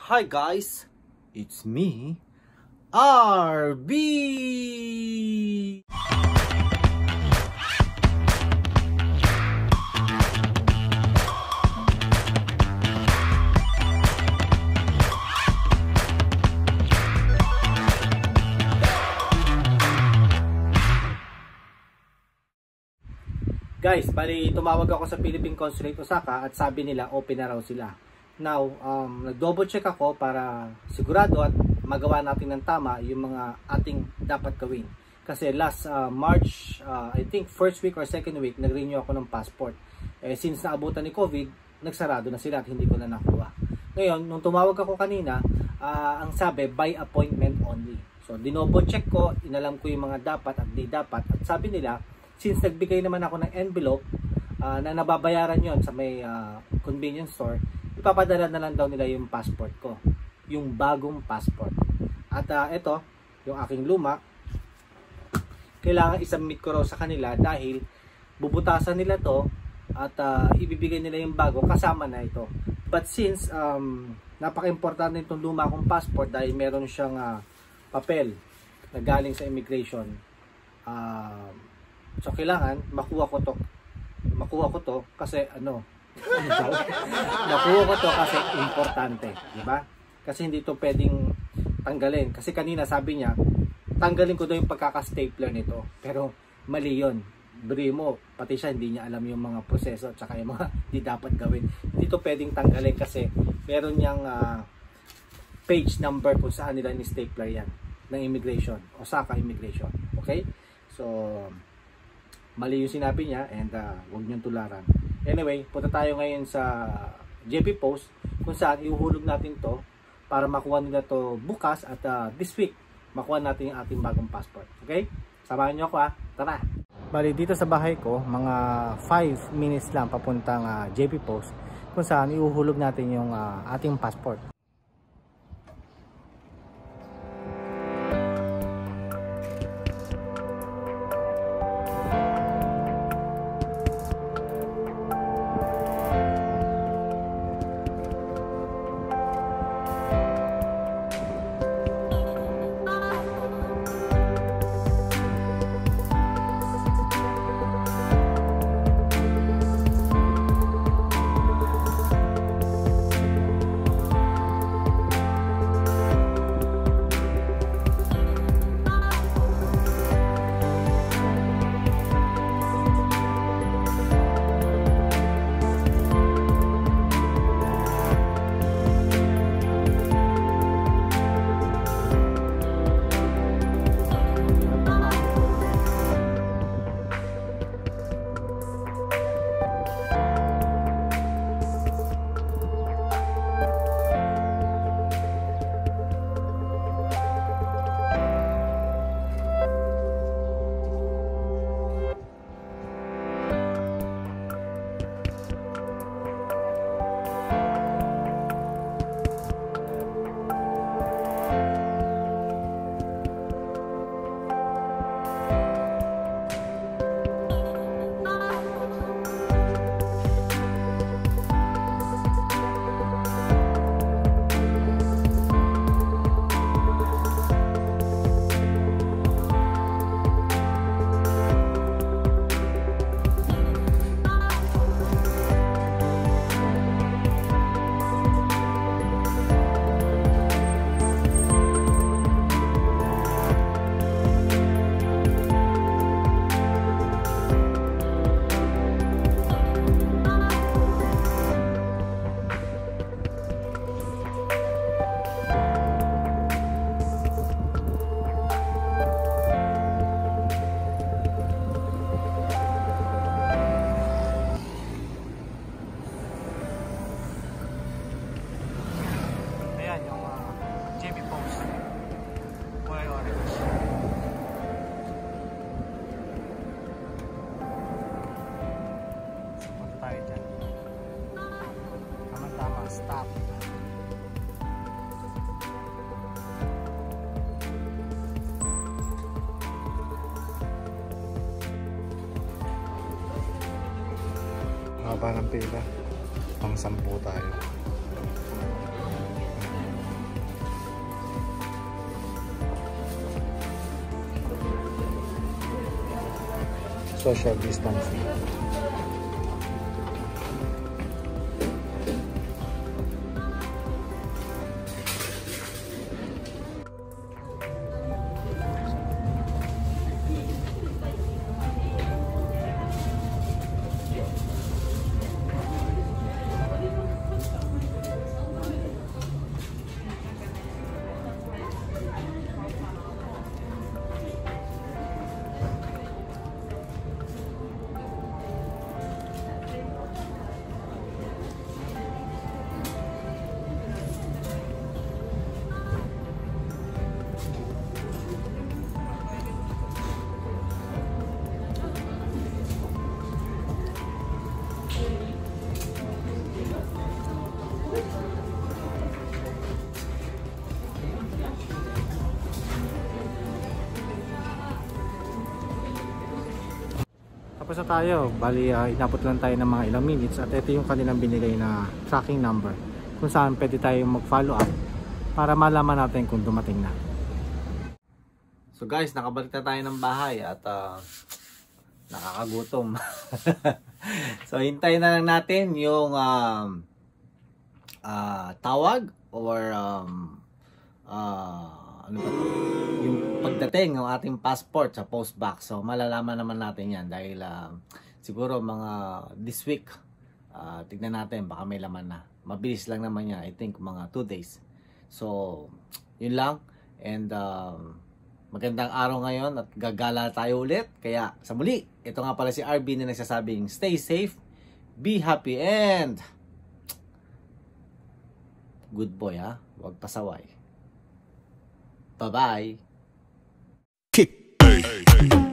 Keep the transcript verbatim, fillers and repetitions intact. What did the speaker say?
Hi guys, it's me, R B! Guys, bali tumawag ako sa Philippine Consulate Osaka at sabi nila open na raw sila. Now, um, nag-double check ako para sigurado at magawa natin ng tama yung mga ating dapat gawin. Kasi last uh, March, uh, I think first week or second week, nag-renew ako ng passport. Eh, since naabutan ni COVID, nagsarado na sila at hindi ko na nakuha. Ngayon, nung tumawag ako kanina, uh, ang sabi, by appointment only. So, dinoble check ko, inalam ko yung mga dapat at di dapat. At sabi nila, since nagbigay naman ako ng envelope uh, na nababayaran yon sa may uh, convenience store, ipapadala na lang daw nila yung passport ko, yung bagong passport. At uh, ito, yung aking luma, kailangan isubmit ko raw sa kanila dahil bubutasan nila to at uh, ibibigay nila yung bago kasama na ito. But since um, napaka-importante itong luma kong passport dahil meron siyang uh, papel na galing sa immigration, uh, so kailangan makuha ko to makuha ko to kasi ano makuha ko to kasi importante, di ba? Kasi hindi to pwedeng tanggalin kasi kanina sabi niya tanggalin ko daw yung pagkaka-stapler nito, pero mali yun. Bri mo, pati siya hindi niya alam yung mga proseso at saka yung mga di dapat gawin. Hindi to pwedeng tanggalin kasi meron niyang uh, page number kung saan nila ni stapler yan ng immigration, Osaka Immigration. Okay? So mali yung sinabi niya and uh, huwag niyong tularan. Anyway, punta tayo ngayon sa J P Post kung saan ihuhulog natin to para makuha nila to bukas at uh, this week makuha natin yung ating bagong passport. Okay? Samahan niyo ako ah. Tara! Bali dito sa bahay ko, mga five minutes lang papuntang uh, J P Post kung saan ihuhulog natin yung uh, ating passport. Stop. Haba ng pila. Pang sampu tayo. social distancing. Tapos na tayo, bali uh, inabot lang tayo ng mga ilang minutes at ito yung kanilang binigay na tracking number kung saan pwede tayong mag follow up para malaman natin kung dumating na. So guys, nakabalik na tayo ng bahay at uh, nakakagutom. So hintayin na lang natin yung um, uh, tawag or um, uh, ano ba ito? Yung pagdating ng ating passport sa post box. So malalaman naman natin yan dahil uh, siguro mga this week uh, tignan natin, baka may laman na. Mabilis lang naman yan, I think mga two days. So yun lang, and uh, magandang araw ngayon at gagala tayo ulit. Kaya sa muli, ito nga pala si R B na nagsasabing stay safe, be happy, and good boy ha, huwag pasaway. Bye-bye. Kick. Hey, hey, hey.